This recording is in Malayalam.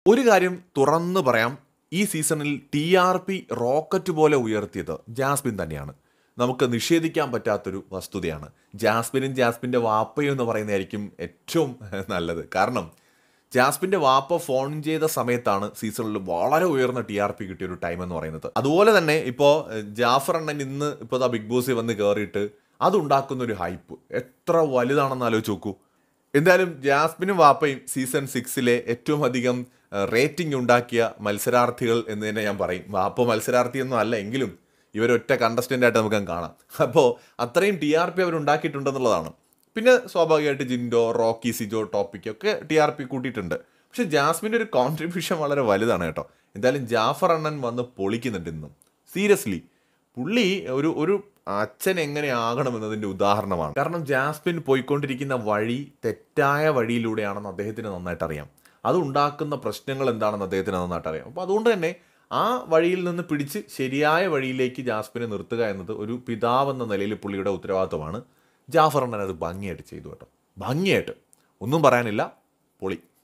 ഒരു കാര്യം തുറന്നു പറയാം, ഈ സീസണിൽ TRP റോക്കറ്റ് പോലെ ഉയർത്തിയത് ജാസ്മിൻ തന്നെയാണ്. നമുക്ക് നിഷേധിക്കാൻ പറ്റാത്തൊരു വസ്തുതയാണ്. ജാസ്മിൻ്റെ വാപ്പയും എന്ന് പറയുന്നതായിരിക്കും ഏറ്റവും നല്ലത്. കാരണം ജാസ്മിൻ്റെ വാപ്പ ഫോൺ ചെയ്ത സമയത്താണ് സീസണിൽ വളരെ ഉയർന്ന TRP കിട്ടിയൊരു ടൈം എന്ന് പറയുന്നത്. അതുപോലെ തന്നെ ഇപ്പോൾ ജാഫർ അണ്ണൻ ഇന്ന് ഇപ്പോൾ ബിഗ് ബോസിൽ വന്ന് കയറിയിട്ട് അതുണ്ടാക്കുന്നൊരു ഹൈപ്പ് എത്ര വലുതാണെന്ന് ആലോചിച്ച് നോക്കൂ. എന്തായാലും ജാസ്മിനും വാപ്പയും സീസൺ 6 ഏറ്റവും അധികം റേറ്റിംഗ് ഉണ്ടാക്കിയ മത്സരാർത്ഥികൾ എന്ന് തന്നെ ഞാൻ പറയും. വാപ്പ മത്സരാർത്ഥിയൊന്നും അല്ല എങ്കിലും ഇവരൊറ്റ കണ്ടസ്റ്റൻ്റ് ആയിട്ട് നമുക്ക് കാണാം. അപ്പോൾ അത്രയും TRP അവരുണ്ടാക്കിയിട്ടുണ്ടെന്നുള്ളതാണ്. പിന്നെ സ്വാഭാവികമായിട്ട് ജിൻഡോ, റോക്കി, സിജോ, ടോപ്പിക് ഒക്കെ TRP കൂട്ടിയിട്ടുണ്ട്. പക്ഷെ ജാസ്മിൻ്റെ ഒരു കോൺട്രിബ്യൂഷൻ വളരെ വലുതാണ് കേട്ടോ. എന്തായാലും ജാഫർ അണ്ണൻ വന്ന് പൊളിക്കുന്നുണ്ട് ഇന്നും. സീരിയസ്ലി പുള്ളി ഒരു അച്ഛൻ എങ്ങനെ ആകണമെന്നതിൻ്റെ ഉദാഹരണമാണ്. കാരണം ജാസ്മിൻ പോയിക്കൊണ്ടിരിക്കുന്ന വഴി തെറ്റായ വഴിയിലൂടെയാണെന്ന് അദ്ദേഹത്തിന് നന്നായിട്ട് അറിയാം. അതുണ്ടാക്കുന്ന പ്രശ്നങ്ങൾ എന്താണെന്ന് അദ്ദേഹത്തിന് നന്നായിട്ട് അറിയാം. അപ്പോൾ അതുകൊണ്ട് തന്നെ ആ വഴിയിൽ നിന്ന് പിടിച്ച് ശരിയായ വഴിയിലേക്ക് ജാസ്മിനെ നിർത്തുക എന്നത് ഒരു പിതാവെന്ന നിലയിൽ പുള്ളിയുടെ ഉത്തരവാദിത്വമാണ്. ജാഫർ അണ്ണൻ അത് ഭംഗിയായിട്ട് ചെയ്തു കേട്ടോ. ഭംഗിയായിട്ട് ഒന്നും പറയാനില്ല, പൊളി.